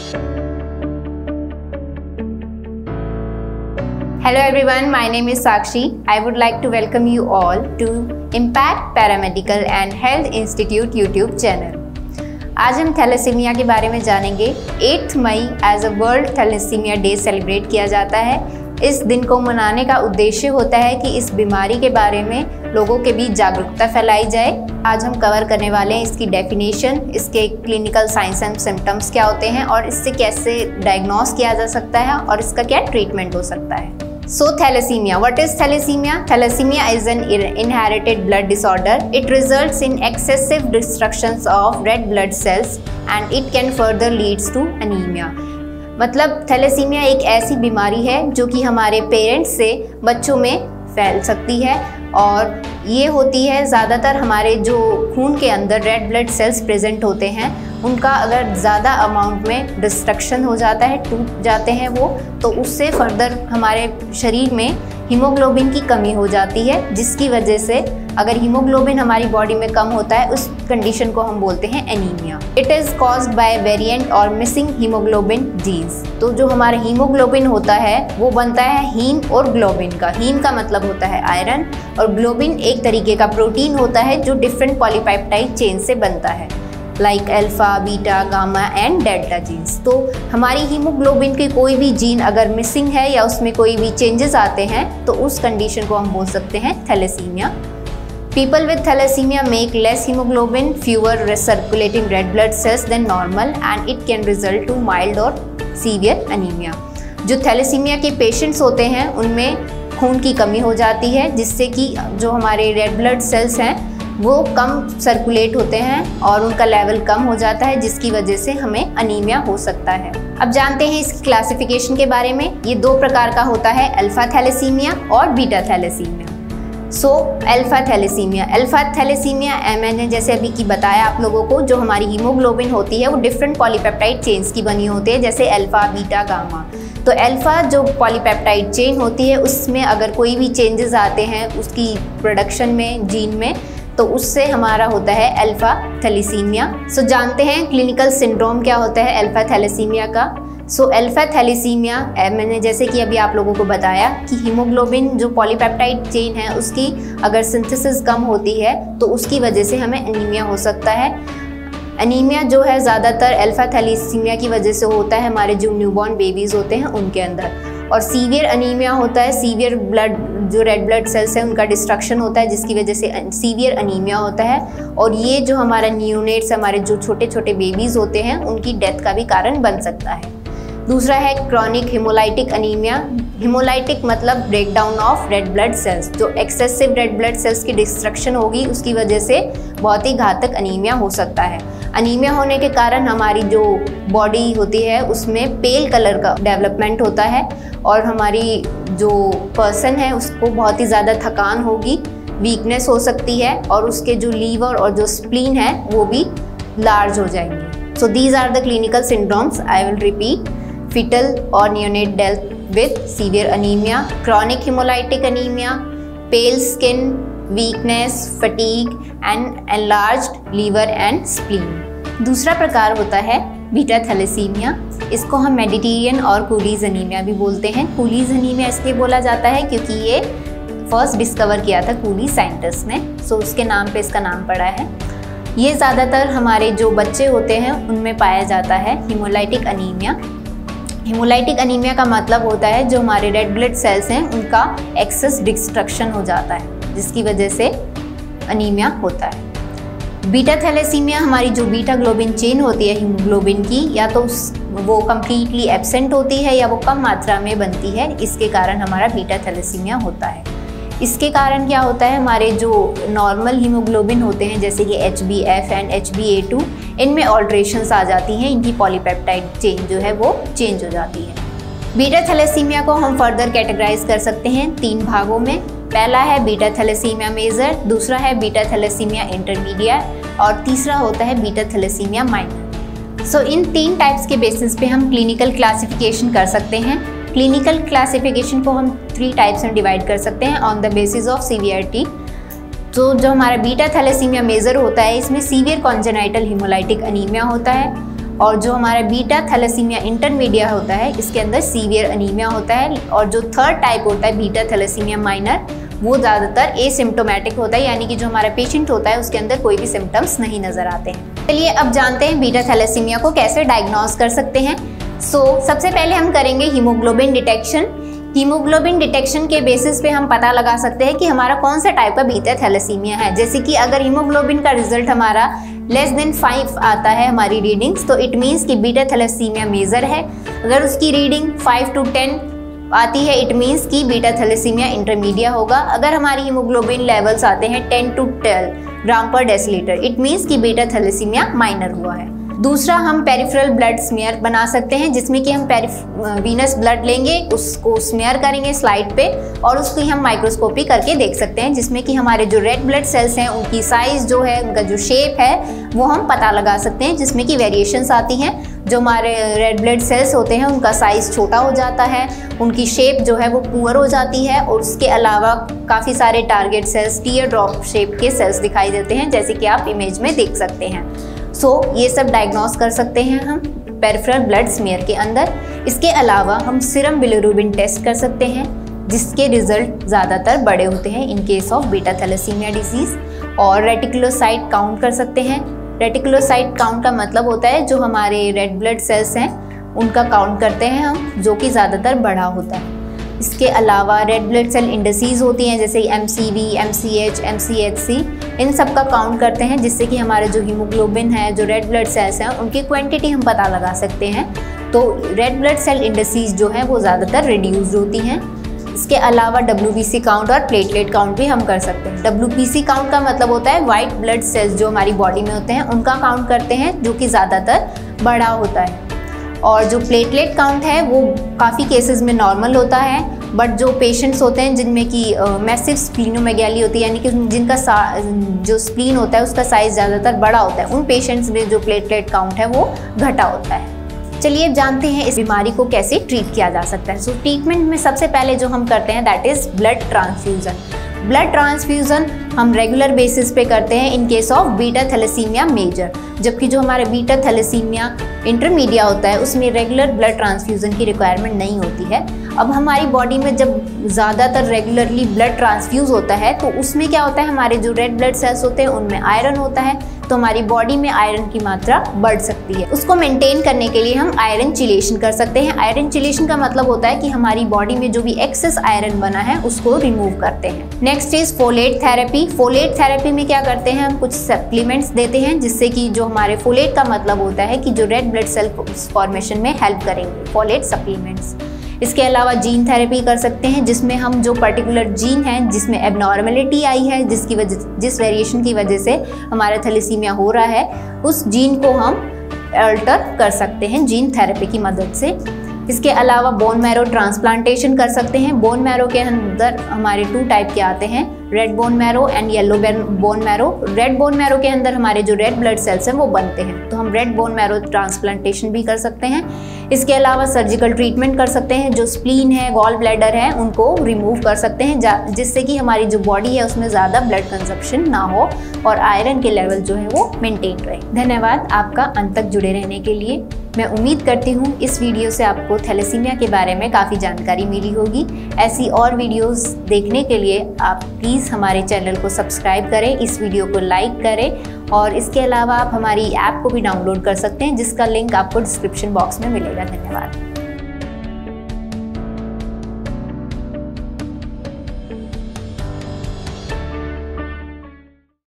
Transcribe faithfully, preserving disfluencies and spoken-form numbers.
Hello everyone, my name is Sakshi. I would like to welcome you all to Impact Paramedical and Health Institute YouTube channel. आज हम thalassaemia के बारे में जानेंगे। आठ मई as a world thalassemia day celebrate किया जाता है। इस दिन को मनाने का उद्देश्य होता है कि इस बीमारी के बारे में लोगों के बीच जागरूकता फैलाई जाए। आज हम कवर करने वाले हैं इसकी डेफिनेशन, इसके क्लिनिकल साइंस एंड सिम्टम्स क्या होते हैं और इससे कैसे डायग्नोस किया जा सकता है और इसका क्या ट्रीटमेंट हो सकता है। So thalassemia. What is thalassemia? Thalassemia is an inherited blood disorder. It results in excessive destructions of red blood cells and it can further leads to anemia. मतलब थैलेसीमिया एक ऐसी बीमारी है जो कि हमारे पेरेंट्स से बच्चों में फैल सकती है और ये होती है ज़्यादातर हमारे जो खून के अंदर रेड ब्लड सेल्स प्रेजेंट होते हैं उनका अगर ज़्यादा अमाउंट में डिस्ट्रक्शन हो जाता है, टूट जाते हैं वो, तो उससे फर्दर हमारे शरीर में हीमोग्लोबिन की कमी हो जाती है, जिसकी वजह से अगर हीमोग्लोबिन हमारी बॉडी में कम होता है उस कंडीशन को हम बोलते हैं anaemia. It is caused by variant और मिसिंग हीमोग्लोबिन जीन्स। तो जो हमारा हीमोग्लोबिन होता है वो बनता है हीम और ग्लोबिन का। हीम का मतलब होता है आयरन और ग्लोबिन एक तरीके का प्रोटीन होता है जो डिफरेंट पॉलीपेप्टाइड चेन से बनता है, like alpha, beta, gamma and delta genes. तो हमारी हीमोग्लोबिन की कोई भी जीन अगर मिसिंग है या उसमें कोई भी चेंजेस आते हैं तो उस कंडीशन को हम बोल सकते हैं thalassemia. People with thalassemia make less hemoglobin, fewer circulating red blood cells than normal and it can result to mild or severe anemia. जो थैलेसीमिया के पेशेंट्स होते हैं उनमें खून की कमी हो जाती है जिससे कि जो हमारे रेड ब्लड सेल्स हैं वो कम सर्कुलेट होते हैं और उनका लेवल कम हो जाता है, जिसकी वजह से हमें अनीमिया हो सकता है। अब जानते हैं इसकी क्लासिफिकेशन के बारे में। ये दो प्रकार का होता है, अल्फा थैलेसीमिया और beta thalassemia. So alpha thalassemia alpha thalassemia मैंने जैसे अभी की बताया आप लोगों को, जो हमारी हीमोग्लोबिन होती है वो डिफरेंट पॉलीपेप्टाइड चेन्स की बनी होती है, जैसे अल्फा, बीटा, गामा। तो अल्फा जो पॉलीपेप्टाइड चेन होती है उसमें अगर कोई भी चेंजेस आते हैं उसकी प्रोडक्शन में, जीन में, तो उससे हमारा होता है अल्फा थैलेसीमिया। सो जानते हैं क्लिनिकल सिंड्रोम क्या होता है अल्फा थैलेसीमिया का। सो अल्फा थैलेसीमिया मैंने जैसे कि अभी आप लोगों को बताया कि हीमोग्लोबिन जो पॉलीपेप्टाइड चेन है उसकी अगर सिंथेसिस कम होती है तो उसकी वजह से हमें एनीमिया हो सकता है। एनीमिया जो है ज़्यादातर अल्फा थैलेसीमिया की वजह से होता है हमारे जो न्यूबॉर्न बेबीज़ होते हैं उनके अंदर। और सीवियर अनीमिया होता है, सीवियर ब्लड जो रेड ब्लड सेल्स हैं उनका डिस्ट्रक्शन होता है जिसकी वजह से सीवियर अनीमिया होता है। और ये जो हमारा न्यूनेट्स, हमारे जो छोटे छोटे बेबीज़ होते हैं उनकी डेथ का भी कारण बन सकता है। दूसरा है क्रॉनिक हिमोलाइटिक अनीमिया। हिमोलाइटिक मतलब breakdown of red blood cells, जो एक्सेसिव रेड ब्लड सेल्स की डिस्ट्रक्शन होगी उसकी वजह से बहुत ही घातक अनीमिया हो सकता है। अनीमिया होने के कारण हमारी जो बॉडी होती है उसमें पेल कलर का डेवलपमेंट होता है और हमारी जो पर्सन है उसको बहुत ही ज़्यादा थकान होगी, वीकनेस हो सकती है और उसके जो लीवर और जो स्प्लीन है वो भी लार्ज हो जाएंगे। So these are the clinical syndromes. I will repeat: fetal or neonate death with severe anemia, chronic hemolytic anemia, pale skin, weakness, fatigue and enlarged liver and spleen. दूसरा प्रकार होता है बीटा थैलेसीमिया। इसको हम Mediterranean और Coolidge anaemia भी बोलते हैं। कूलीज अनीमिया इसलिए बोला जाता है क्योंकि ये फर्स्ट डिस्कवर किया था कूली साइंटिस्ट ने, सो so उसके नाम पे इसका नाम पड़ा है। ये ज़्यादातर हमारे जो बच्चे होते हैं उनमें पाया जाता है हीमोलाइटिक अनीमिया। हीमोलाइटिक अनीमिया का मतलब होता है जो हमारे रेड ब्लड सेल्स हैं उनका एक्सेस डिस्ट्रक्शन हो जाता है जिसकी वजह से अनीमिया होता है। बीटा थैलेसीमिया हमारी जो बीटा ग्लोबिन चेन होती है हीमोग्लोबिन की, या तो उस वो कम्प्लीटली एब्सेंट होती है या वो कम मात्रा में बनती है, इसके कारण हमारा बीटा थैलेसीमिया होता है। इसके कारण क्या होता है, हमारे जो नॉर्मल हीमोग्लोबिन होते हैं जैसे कि H B F and H B A two, इनमें ऑल्ट्रेशंस आ जाती हैं, इनकी पॉलीपेप्टाइड चेन जो है वो चेंज हो जाती है। बीटा थैलेसीमिया को हम फर्दर कैटेगराइज कर सकते हैं तीन भागों में। पहला है बीटा थैलेसीमिया मेजर, दूसरा है बीटा थैलेसीमिया इंटरमीडिएट और तीसरा होता है बीटा थैलेसीमिया माइनर। सो इन तीन टाइप्स के बेसिस पे हम क्लिनिकल क्लासिफिकेशन कर सकते हैं। क्लिनिकल क्लासिफिकेशन को हम थ्री टाइप्स में डिवाइड कर सकते हैं on the basis of severity. तो जो हमारा बीटा थैलेसीमिया मेजर होता है इसमें सीवियर कॉन्जेनाइटल हीमोलाइटिक अनीमिया होता है और जो हमारा बीटा थैलेसीमिया इंटरमीडिया होता है इसके अंदर सीवियर अनीमिया होता है। और जो थर्ड टाइप होता है बीटा थैलेसीमिया माइनर, वो ज़्यादातर एसिम्प्टोमेटिक होता है, यानी कि जो हमारा पेशेंट होता है उसके अंदर कोई भी सिम्टम्स नहीं नज़र आते हैं। चलिए अब जानते हैं बीटा थैलेसीमिया को कैसे डायग्नोस कर सकते हैं। सो so, सबसे पहले हम करेंगे हीमोग्लोबिन डिटेक्शन। हीमोग्लोबिन डिटेक्शन के बेसिस पे हम पता लगा सकते हैं कि हमारा कौन सा टाइप का बीटा थैलेसीमिया है। जैसे कि अगर हीमोग्लोबिन का रिजल्ट हमारा लेस देन फाइव आता है हमारी रीडिंग्स, तो इट मीन्स कि बीटा थैलेसीमिया मेजर है। अगर उसकी रीडिंग फाइव टू टेन आती है इट मीन्स कि बीटा थैलेसीमिया इंटरमीडिया होगा। अगर हमारी हीमोग्लोबिन लेवल्स आते हैं ten to twelve gram per decilitre, it means कि बीटा थैलेसीमिया माइनर हुआ है। दूसरा, हम पेरिफेरल ब्लड स्मेयर बना सकते हैं, जिसमें कि हम वीनस ब्लड लेंगे, उसको स्मेयर करेंगे स्लाइड पे और उसकी हम माइक्रोस्कोपी करके देख सकते हैं, जिसमें कि हमारे जो रेड ब्लड सेल्स हैं उनकी साइज़ जो है, उनका जो शेप है वो हम पता लगा सकते हैं, जिसमें कि वेरिएशंस आती हैं। जो हमारे रेड ब्लड सेल्स होते हैं उनका साइज़ छोटा हो जाता है, उनकी शेप जो है वो पुअर हो जाती है, और उसके अलावा काफ़ी सारे target cells tear drop shape के सेल्स दिखाई देते हैं, जैसे कि आप इमेज में देख सकते हैं। सो so, ये सब डायग्नोस कर सकते हैं हम पेरिफेरल ब्लड स्मेयर के अंदर। इसके अलावा हम सीरम बिलिरुबिन टेस्ट कर सकते हैं, जिसके रिजल्ट ज़्यादातर बड़े होते हैं in case of beta thalassemia disease. और रेटिकुलोसाइट काउंट कर सकते हैं। रेटिकुलोसाइट काउंट का मतलब होता है जो हमारे रेड ब्लड सेल्स हैं उनका काउंट करते हैं हम, जो कि ज़्यादातर बड़ा होता है। इसके अलावा रेड ब्लड सेल इंडिसेस होती हैं, जैसे M C V, M C H, M C H C, इन सब का काउंट करते हैं, जिससे कि हमारे जो हीमोग्लोबिन है, जो रेड ब्लड सेल्स हैं, उनकी क्वांटिटी हम पता लगा सकते हैं। तो रेड ब्लड सेल इंडिसेस जो हैं वो ज़्यादातर रिड्यूस्ड होती हैं। इसके अलावा डब्ल्यू बी सी काउंट और प्लेटलेट काउंट भी हम कर सकते हैं। डब्ल्यू बी सी काउंट का मतलब होता है वाइट ब्लड सेल्स जो हमारी बॉडी में होते हैं उनका काउंट करते हैं, जो कि ज़्यादातर बड़ा होता है। और जो प्लेटलेट काउंट है वो काफ़ी केसेस में नॉर्मल होता है, बट जो पेशेंट्स होते हैं जिनमें कि मैसिव स्प्लीनोमेगाली होती है, यानी कि जिनका जो स्प्लीन होता है उसका साइज़ ज़्यादातर बड़ा होता है, उन पेशेंट्स में जो प्लेटलेट काउंट है वो घटा होता है। चलिए अब जानते हैं इस बीमारी को कैसे ट्रीट किया जा सकता है। सो so, ट्रीटमेंट में सबसे पहले जो हम करते हैं that is blood transfusion. Blood transfusion हम रेगुलर बेसिस पे करते हैं in case of beta thalassemia major, जबकि जो हमारा बीटा थैलेसीमिया इंटरमीडिया होता है उसमें रेगुलर ब्लड ट्रांसफ्यूज़न की रिक्वायरमेंट नहीं होती है। अब हमारी बॉडी में जब ज़्यादातर रेगुलरली ब्लड ट्रांसफ्यूज़ होता है तो उसमें क्या होता है, हमारे जो रेड ब्लड सेल्स होते हैं उनमें आयरन होता है, तो हमारी बॉडी में आयरन की मात्रा बढ़ सकती है। उसको मेंटेन करने के लिए हम आयरन चिलेशन कर सकते हैं। आयरन चिलेशन का मतलब होता है कि हमारी बॉडी में जो भी एक्सेस आयरन बना है उसको रिमूव करते हैं। Next is folate therapy. Folate therapy में क्या करते हैं, हम कुछ सप्लीमेंट्स देते हैं, जिससे कि जो हमारे फोलेट का मतलब होता है कि जो रेड ब्लड सेल फॉर्मेशन में हेल्प करेंगे, फोलेट सप्लीमेंट्स। इसके अलावा जीन थेरेपी कर सकते हैं, जिसमें हम जो पर्टिकुलर जीन है जिसमें एबनॉर्मेलिटी आई है, जिसकी वजह जिस वेरिएशन की वजह से हमारा थैलेसीमिया हो रहा है, उस जीन को हम अल्टर कर सकते हैं जीन थेरेपी की मदद से। इसके अलावा बोन मैरो ट्रांसप्लांटेशन कर सकते हैं। बोन मैरो के अंदर हमारे टू टाइप के आते हैं, red bone marrow and yellow bone marrow. Red bone marrow के अंदर हमारे जो रेड ब्लड सेल्स हैं वो बनते हैं, तो हम रेड बोन मैरो ट्रांसप्लांटेशन भी कर सकते हैं। इसके अलावा सर्जिकल ट्रीटमेंट कर सकते हैं, जो स्प्लीन है, गॉल ब्लैडर है, उनको रिमूव कर सकते हैं, जिससे कि हमारी जो बॉडी है उसमें ज़्यादा ब्लड कंजप्शन ना हो और आयरन के लेवल जो है वो मेंटेन रहे। धन्यवाद आपका अंत तक जुड़े रहने के लिए। मैं उम्मीद करती हूँ इस वीडियो से आपको थैलेसीमिया के बारे में काफ़ी जानकारी मिली होगी। ऐसी और वीडियोस देखने के लिए आप प्लीज़ हमारे चैनल को सब्सक्राइब करें, इस वीडियो को लाइक करें, और इसके अलावा आप हमारी ऐप को भी डाउनलोड कर सकते हैं, जिसका लिंक आपको डिस्क्रिप्शन बॉक्स में मिलेगा। धन्यवाद।